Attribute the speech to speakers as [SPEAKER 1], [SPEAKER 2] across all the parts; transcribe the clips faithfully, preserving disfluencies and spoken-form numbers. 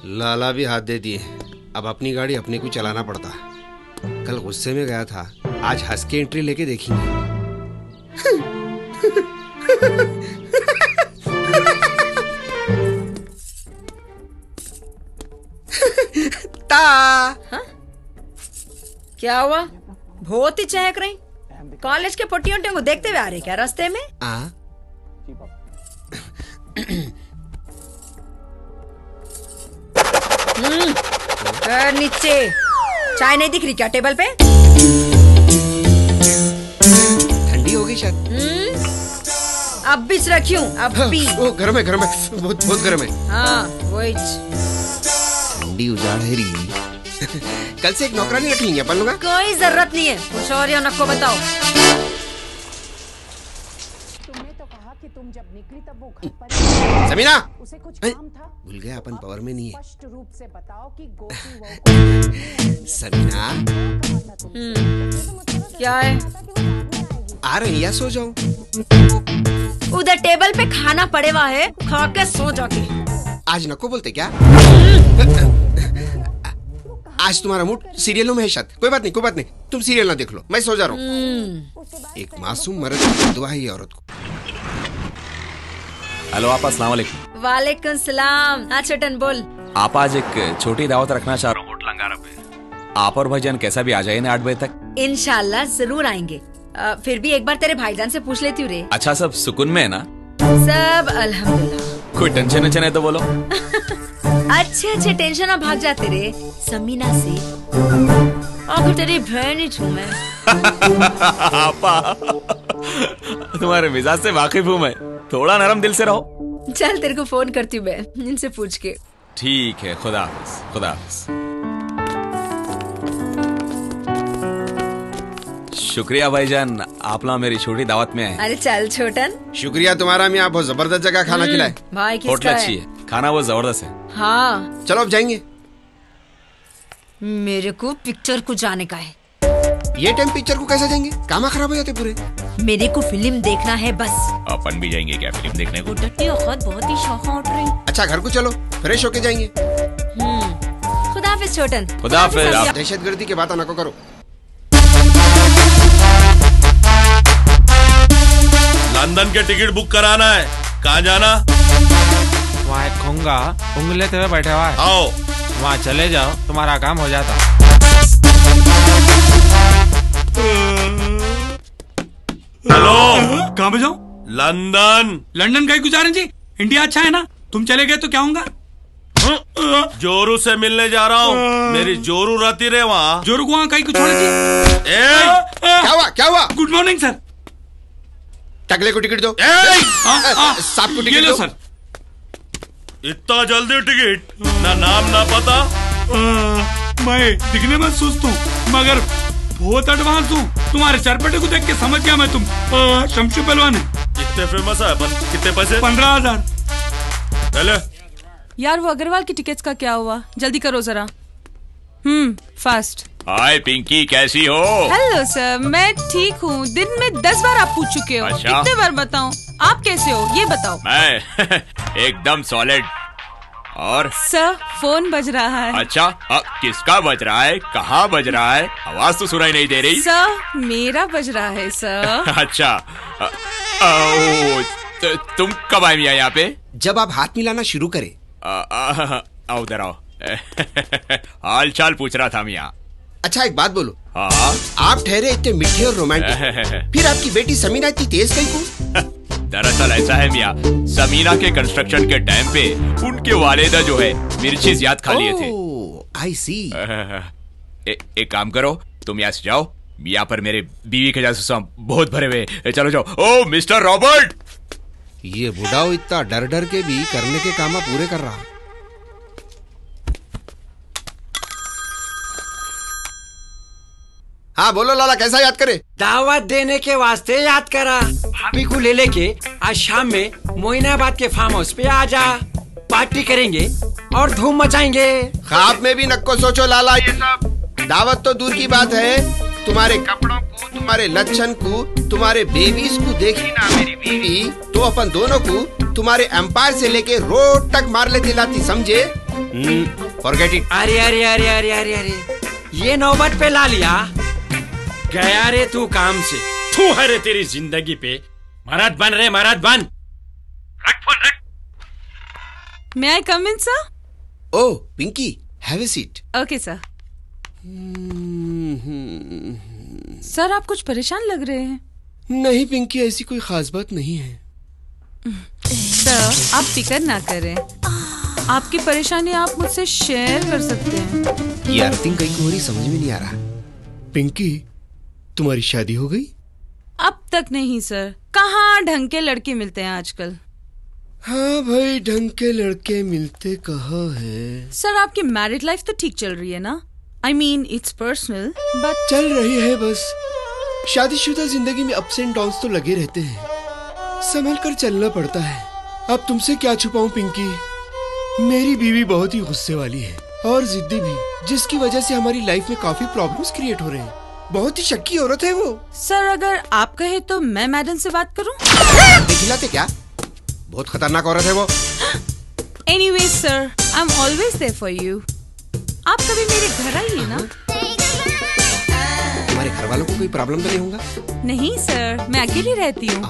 [SPEAKER 1] लाला भी हाथ दे दिए। अब अपनी गाड़ी अपने को चलाना पड़ता। कल गुस्से में गया था, आज हंस के एंट्री लेके देखेंगे। ता
[SPEAKER 2] हा? क्या हुआ? बहुत ही चहक रही। कॉलेज के पट्टियों को देखते हुए आ रहे क्या रास्ते में?
[SPEAKER 1] आ?
[SPEAKER 2] हम्म, नीचे चाय नहीं दिख रही क्या टेबल पे?
[SPEAKER 1] ठंडी हो गई शायद।
[SPEAKER 2] हम्म, अब भी रखी हूँ, अब भी।
[SPEAKER 1] ओ, गरम है, गरम है, बहुत बहुत गरम है।
[SPEAKER 2] हाँ, वही
[SPEAKER 1] ठंडी उजाड़ है रही। कल से एक नौकरानी रख लेंगे अपन लोग।
[SPEAKER 2] कोई जरूरत नहीं है, कुछ और या नको बताओ।
[SPEAKER 3] तुमने तो कहा कि तुम जब निकली तब वो घर पर
[SPEAKER 1] समीना,
[SPEAKER 3] उसे कुछ काम था।
[SPEAKER 1] भूल गया अपन पावर में नहीं है।
[SPEAKER 3] स्पष्ट रूप से बताओ कि गोपी वो
[SPEAKER 1] समीना,
[SPEAKER 2] क्या है?
[SPEAKER 1] आ रही या सो जाऊं?
[SPEAKER 2] उधर टेबल पे खाना पड़े हुआ है, खा के सो जाके।
[SPEAKER 1] आज नको बोलते क्या? आज तुम्हारा मूड सीरियलों में है शायद। कोई बात नहीं, कोई बात नहीं, तुम सीरियल ना देख लो, मैं सो जा रहा हूँ। एक मासूम मर्द की दुआ है औरत को।
[SPEAKER 4] हेलो आपा, अस्सलाम वालेकुम।
[SPEAKER 2] वालेकुम सलाम। हाँ छोटन बोल।
[SPEAKER 4] आप आज एक छोटी दावत रखना चाह रहा हूँ होटल अंगारा पे। आप और भाईजान कैसा भी आ जाइए ना आठ बजे तक।
[SPEAKER 2] इंशाल्लाह जरूर आएंगे। आ, फिर भी एक बार तेरे भाईजान से पूछ लेती हूँ रे।
[SPEAKER 4] अच्छा, सब सुकून में है ना?
[SPEAKER 2] सब अल्हम्दुलिल्लाह।
[SPEAKER 4] कोई टेंशन वेंशन है तो बोलो।
[SPEAKER 2] अच्छे अच्छे टेंशन ना भाग जाते रे समीना से। आखिर तेरी बहन ही हूँ मैं।
[SPEAKER 4] आपा, तुम्हारे मिजाज से वाकिफ हूँ मैं, थोड़ा नरम दिल से रहो।
[SPEAKER 2] चल तेरे को फोन करती हूँ मैं इनसे पूछ के।
[SPEAKER 4] ठीक है, खुदा हाफिज, खुदा हाफिज। शुक्रिया भाईजान, आप लोग मेरी छोटी दावत में आए।
[SPEAKER 2] अरे चल छोटन।
[SPEAKER 1] शुक्रिया तुम्हारा, मैं आप बहुत जबरदस्त जगह खाना खिलाए।
[SPEAKER 2] भाई किसका
[SPEAKER 4] होटल
[SPEAKER 2] है?
[SPEAKER 4] अच्छी है, खाना बहुत जबरदस्त है।
[SPEAKER 2] हाँ,
[SPEAKER 1] चलो अब जाएंगे।
[SPEAKER 2] मेरे को पिक्चर को जाने का है।
[SPEAKER 1] ये टाइम पिक्चर को कैसे जाएंगे? कामा खराब हो जाते पूरे।
[SPEAKER 2] मेरे को फिल्म देखना है बस।
[SPEAKER 4] अपन भी जाएंगे क्या फिल्म देखने को?
[SPEAKER 2] बहुत ही शौक उठ रही।
[SPEAKER 1] अच्छा घर को चलो, फ्रेश होके जाएंगे।
[SPEAKER 2] खुदा हाफिज छोटन।
[SPEAKER 4] खुदा हाफिज।
[SPEAKER 1] दहशतगर्दी की बात ना करो।
[SPEAKER 5] लंदन के टिकट बुक कराना है, कहाँ जाना?
[SPEAKER 6] वहाँ एक खोंगा उंगले हुए बैठा हुआ है,
[SPEAKER 5] आओ
[SPEAKER 6] वहाँ चले जाओ, तुम्हारा काम हो जाता।
[SPEAKER 5] हेलो,
[SPEAKER 7] कहाँ पे जाओ?
[SPEAKER 5] लंदन।
[SPEAKER 7] लंदन कहीं गुजारे जी, इंडिया अच्छा है ना। तुम चले गए तो क्या होगा?
[SPEAKER 5] जोरू से मिलने जा रहा हूँ, मेरी जोरू रहती रहे वहाँ।
[SPEAKER 7] जोरू को वहाँ कहीं कुछ छोड़े जी।
[SPEAKER 1] क्या हुआ, क्या हुआ?
[SPEAKER 7] Good morning sir.
[SPEAKER 1] टकले को टिकट दो।
[SPEAKER 7] साहब को टिकट दो सर।
[SPEAKER 5] इतना जल्दी टिकट? ना नाम ना पता।
[SPEAKER 7] आ, मैं दिखने में सुस्त हूँ मगर बहुत एडवांस हूँ। तुम्हारे चरपटे को देख के समझ गया मैं, तुम शमशू पहलवान है।
[SPEAKER 5] इतने फेमस है अपन। कितने पैसे?
[SPEAKER 7] पंद्रह हजार।
[SPEAKER 5] पहले
[SPEAKER 8] यार वो अग्रवाल की टिकट्स का क्या हुआ? जल्दी करो जरा। हम्म फास्ट।
[SPEAKER 4] हाय पिंकी, कैसी हो?
[SPEAKER 8] हेलो सर, मैं ठीक हूँ। दिन में दस बार आप पूछ चुके हो।
[SPEAKER 4] अच्छा?
[SPEAKER 8] कितने बार बताऊँ? आप कैसे हो ये बताओ।
[SPEAKER 4] मैं एकदम सॉलिड। और
[SPEAKER 8] सर फोन बज रहा है।
[SPEAKER 4] अच्छा, आ, किसका बज रहा है? कहाँ बज रहा है? आवाज तो सुनाई नहीं दे रही।
[SPEAKER 8] सर मेरा बज रहा है सर।
[SPEAKER 4] अच्छा, आ, आ, ओ, त, तुम कब आए यहाँ पे?
[SPEAKER 1] जब आप हाथ मिलाना शुरू करें।
[SPEAKER 4] आओ उधर आओ। हाल चाल पूछ रहा था मियाँ।
[SPEAKER 1] अच्छा एक बात बोलो।
[SPEAKER 4] हाँ?
[SPEAKER 1] आप ठहरे इतने मीठे और रोमांटिक, फिर आपकी बेटी समीना इतनी तेज कहीं को?
[SPEAKER 4] दरअसल ऐसा है मियाँ, समीना के कंस्ट्रक्शन के टाइम पे उनके वालिदा जो है मिर्ची ज्यादा खा लिए थे।
[SPEAKER 1] आई सी।
[SPEAKER 4] ए, एक काम करो, तुम यहाँ से जाओ, यहाँ पर मेरे बीवी के जासूस बहुत भरे हुए। चलो जाओ। Oh mister Robert.
[SPEAKER 1] ये बुढ़ाओ इतना डर डर के भी करने के काम पूरे कर रहा। हाँ बोलो लाला, कैसा याद करे?
[SPEAKER 9] दावत देने के वास्ते याद करा। भाभी को ले लेके आज शाम में मोइनाबाद के फार्म हाउस पे आ जा। पार्टी करेंगे और धूम मचाएंगे।
[SPEAKER 1] ख्वाब में भी नक्को सोचो लाला ये सब। दावत तो दूर की बात है, तुम्हारे कपड़ों को, तुम्हारे लक्षण को, तुम्हारे बेबीज को देखी ना मेरी बीवी तो अपन दोनों को तुम्हारे एम्पायर से लेके रोड तक मार ले दिलाती, समझे? Forget it.
[SPEAKER 9] अरे अरे अरे अरे अरे अरे ये नौबत पे ला लिया। गया रे तू काम से। तू है रे तेरी जिंदगी पे। मरद बन रे मरद बन। रख फोन रख।
[SPEAKER 8] May I come in, sir?
[SPEAKER 1] Oh, Pinky, have a seat.
[SPEAKER 8] Okay, sir. Sir आप कुछ परेशान लग रहे हैं।
[SPEAKER 1] नहीं पिंकी, ऐसी कोई खास बात नहीं है।
[SPEAKER 8] सर आप फिक्र ना करें, आपकी परेशानी आप मुझसे शेयर कर सकते हैं।
[SPEAKER 1] ये अर्थिंग कहीं हो रही समझ में नहीं आ रहा। पिंकी, तुम्हारी शादी हो गई?
[SPEAKER 8] अब तक नहीं सर, कहाँ ढंग के लड़के मिलते हैं आजकल।
[SPEAKER 1] हाँ भाई, ढंग के लड़के मिलते कहाँ हैं?
[SPEAKER 8] सर आपकी मैरिड लाइफ तो ठीक चल रही है ना? I mean it's personal but
[SPEAKER 1] चल रही है बस। शादीशुदा जिंदगी में अप्स एंड डाउन्स तो लगे रहते हैं, संभल कर चलना पड़ता है। अब तुमसे क्या छुपाऊं पिंकी, मेरी बीवी बहुत ही गुस्से वाली है और जिद्दी भी, जिसकी वजह से हमारी लाइफ में काफी प्रॉब्लम्स क्रिएट हो रहे हैं। बहुत ही शक्की औरत है वो।
[SPEAKER 8] सर अगर आप कहे तो मैं मैडम से बात करूं?
[SPEAKER 1] दिखलाते क्या? बहुत खतरनाक औरत है वो।
[SPEAKER 8] Anyway sir, I am always there for you. आप कभी मेरे घर आइए ना।
[SPEAKER 1] तुम्हारे घर वालों को कोई प्रॉब्लम तो नहीं होगा?
[SPEAKER 8] नहीं सर, मैं अकेली रहती हूँ।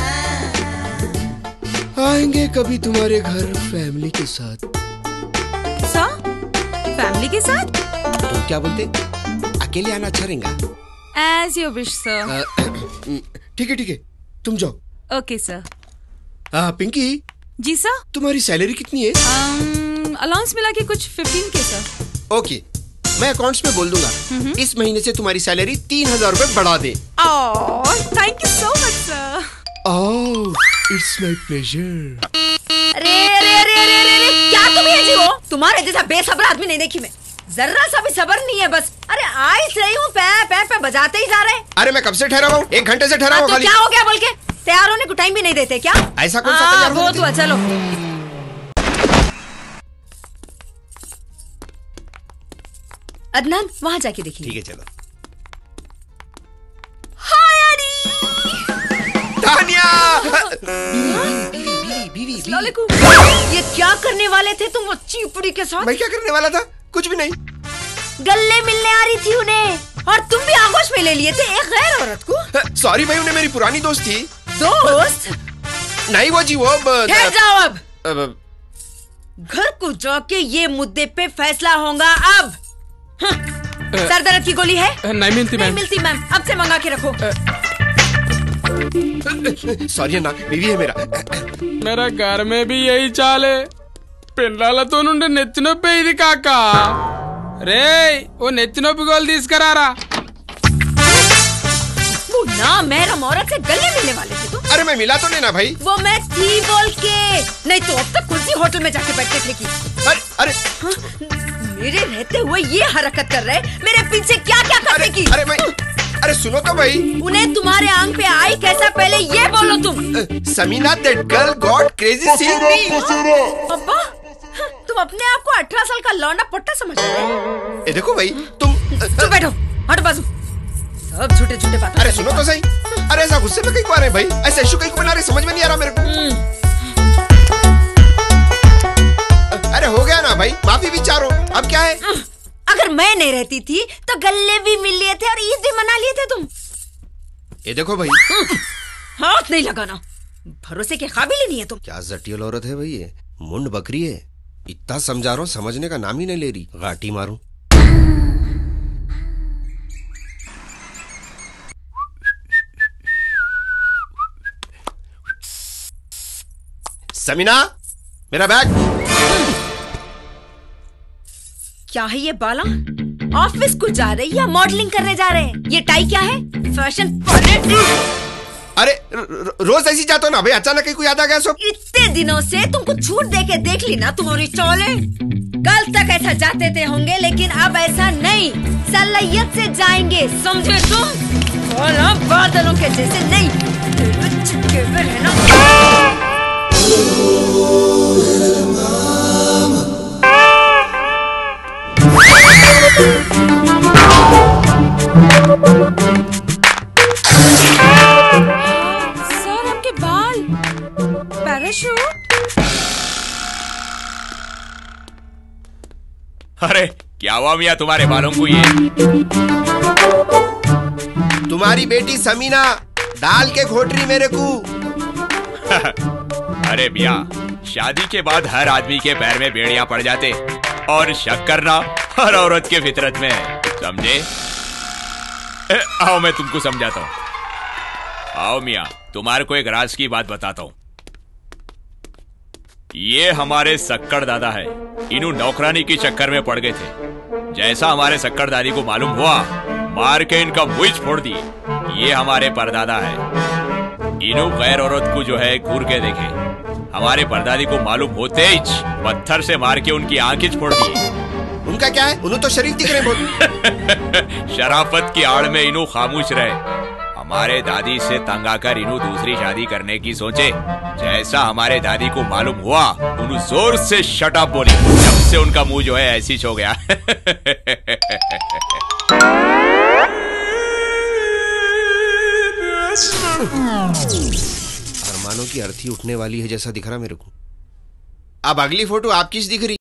[SPEAKER 1] आएंगे कभी तुम्हारे घर फैमिली के साथ।
[SPEAKER 8] सर फैमिली के साथ?
[SPEAKER 1] तुम क्या बोलते? अकेले आना अच्छा रहेगा।
[SPEAKER 8] As your wish sir.
[SPEAKER 1] ठीक है ठीक है, तुम जाओ।
[SPEAKER 8] Okay sir.
[SPEAKER 1] हाँ पिंकी।
[SPEAKER 8] जी सर।
[SPEAKER 1] तुम्हारी सैलरी कितनी है?
[SPEAKER 8] अलाउंस मिला के कुछ फिफ्टीन के सर।
[SPEAKER 1] ओके, मैं अकाउंट्स में बोल दूंगा इस महीने से तुम्हारी सैलरी तीन हजार रूपए बढ़ा दे।
[SPEAKER 8] Thank you so much sir.
[SPEAKER 1] Oh it's my pleasure.
[SPEAKER 2] अरे अरे अरे अरे अरे क्या तुम ये जी हो? तुम्हारे जैसा बेसब्र आदमी नहीं देखी मैं। जरा सा भी सब्र नहीं है बस। अरे आई सही हूँ, पै पै पे बजाते ही जा रहे।
[SPEAKER 1] अरे मैं कब से ठहरा हूँ? एक घंटे से ठहरा हूँ।
[SPEAKER 2] तो क्या हो गया बोल के तैयार होने को टाइम भी नहीं देते क्या?
[SPEAKER 1] ऐसा कौन सा तैयार
[SPEAKER 2] हो तो चलो। अदनान वहाँ जाके देखिए।
[SPEAKER 1] ठीक है चलो।
[SPEAKER 2] हाय अरी
[SPEAKER 1] तानिया।
[SPEAKER 2] बीवी बीवी ये क्या करने वाले थे तुम वो चीपड़ी के साथ?
[SPEAKER 1] मैं क्या करने वाला था? कुछ भी नहीं।
[SPEAKER 2] गले मिलने आ रही थी उन्हें और तुम भी आगोश में ले लिए थे एक गैर औरत को।
[SPEAKER 1] सॉरी भाई, उन्हें मेरी पुरानी दोस्त थी।
[SPEAKER 2] दोस्त?
[SPEAKER 1] नहीं वो जी वो।
[SPEAKER 2] ठहर जाओ अब।
[SPEAKER 1] अब
[SPEAKER 2] घर को जाके ये मुद्दे पे फैसला होगा अब। सर दर्द की गोली है?
[SPEAKER 6] नहीं मिलती मैम।
[SPEAKER 2] नहीं मिलती मैम, अब से मंगा के रखो।
[SPEAKER 1] सॉरी ना, बीवी है मेरा।
[SPEAKER 6] मेरा घर में भी यही चाल है। పిల్లలతో నుండి నెత్తి నొప్పి ఇది కాక రే ఓ నెత్తి నొప్పి గోలు తీసుకురారా।
[SPEAKER 2] वो ना महरम औरत से गले मिलने वाले थे तुम।
[SPEAKER 1] अरे मैं मिला तो नहीं ना भाई।
[SPEAKER 2] वो मैं थी बोल के, नहीं तो अब तक कुर्सी होटल में जाके बैठते थे की।
[SPEAKER 1] अरे अरे
[SPEAKER 2] हाँ? मेरे रहते हुए ये हरकत कर रहे, मेरे पीछे क्या क्या करने की।
[SPEAKER 1] अरे मैं अरे सुनो तो भाई।
[SPEAKER 2] उन्हें तुम्हारे आंग पे आई कैसा पहले ये बोलो तुम।
[SPEAKER 1] Sameena that girl got crazy seeing me.
[SPEAKER 2] अब्बा तुम अपने आप को अठारह साल का लौंडा पट्टा समझ रहे हो?
[SPEAKER 1] ए देखो भाई तुम
[SPEAKER 2] चुप बैठो, हट बाजू। सब झूठे झूठे बात।
[SPEAKER 1] अरे सुनो तो सही। अरे ऐसा गुस्से में कहीं को आ रहे भाई? ऐसा इशू कहीं को बना रहे, समझ में नहीं आ रहा मेरे को। अरे हो गया ना भाई, माफी भी चारो, अब क्या है?
[SPEAKER 2] अगर मैं नहीं रहती थी तो गले भी मिल लिए थे और ईद भी मना लिए थे तुम।
[SPEAKER 1] ये देखो भाई,
[SPEAKER 2] हाथ नहीं लगाना, भरोसे के काबिल ही नहीं है तुम।
[SPEAKER 1] क्या जटिल औरत है भाई ये, मुंड बकरी है। इतना समझा रहा हूँ, समझने का नाम ही नहीं ले रही। घाटी मारूं। समीना मेरा बैग।
[SPEAKER 2] क्या है ये बाला? ऑफिस को जा रहे या मॉडलिंग करने जा रहे हैं? ये टाई क्या है? Fashion polite.
[SPEAKER 1] अरे र, र, रोज ऐसी जाते हो ना भाई, अचानक ही कोई याद आ गया सब।
[SPEAKER 2] इतने दिनों से तुमको छूट दे के देख ली ना तुम्हारी चौले। कल तक ऐसा जाते थे होंगे, लेकिन अब ऐसा नहीं, सलाहियत से जाएंगे, समझे तुम? और अब बादलों के जैसे नहीं, चिपके हुए रहना।
[SPEAKER 8] सर आपके बाल, पैराशूट।
[SPEAKER 4] अरे क्या हुआ मियाँ तुम्हारे बालों को? ये
[SPEAKER 1] तुम्हारी बेटी समीना डाल के घोट रही मेरे को।
[SPEAKER 4] अरे मियाँ, शादी के बाद हर आदमी के पैर में बेड़ियां पड़ जाते और शक करना हर औरत के फितरत में है, समझे? आओ मैं तुमको समझाता हूँ। आओ मियाँ, तुम्हारे को एक राज की बात बताता हूँ। ये हमारे सक्कड़ दादा है, इन्हों नौकरानी के चक्कर में पड़ गए थे। जैसा हमारे सक्कड़ दादी को मालूम हुआ, मार के इनका मुंह फोड़ दिए। ये हमारे परदादा है, इन्हों गैर औरत को जो है घूर के देखे। हमारे परदादी को मालूम होते ही पत्थर से मार के उनकी आंखें फोड़ दिए।
[SPEAKER 1] उनका क्या है? उन्होंने तो शरीफ दिख रहे बहुत।
[SPEAKER 4] शराफत की आड़ में इन्हों खामोश रहे। हमारे दादी से तंग आकर इन्हों दूसरी शादी करने की सोचे। जैसा हमारे दादी को मालूम हुआ, उन्होंने जोर से शट अप बोली। जब से उनका मुंह जो है ऐसी हो गया।
[SPEAKER 1] अरमानों की अर्थी उठने वाली है जैसा दिख रहा मेरे को। अब अगली फोटो आपकी दिख रही।